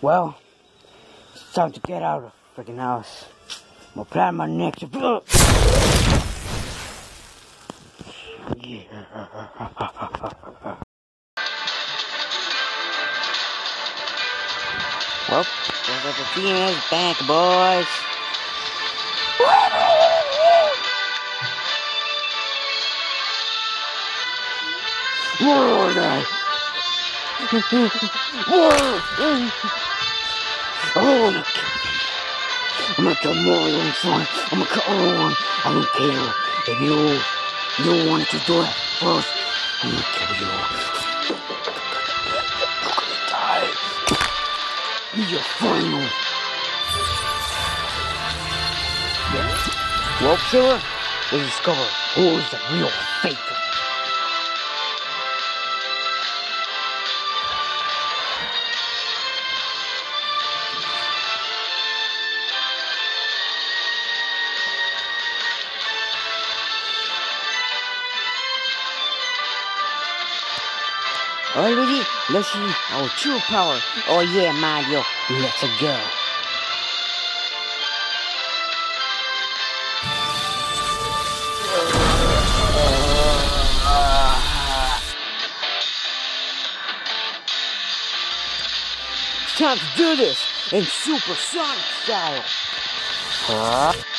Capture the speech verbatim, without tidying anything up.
Well, it's time to get out of the freaking house. I'm gonna plan my next. Yeah. Well, there's like a team is back, boys. Whoa, oh, I'm gonna kill more of them, son. I'm gonna kill everyone. I don't care if you you wanted to do it first. I'm gonna kill you. You're gonna die. Be your final. Well, Silver, we discovered who is the real faker. Alright, Luigi, let's see our true power. Oh yeah, Mario, let's go. It's time to do this in Super Sonic style. Huh?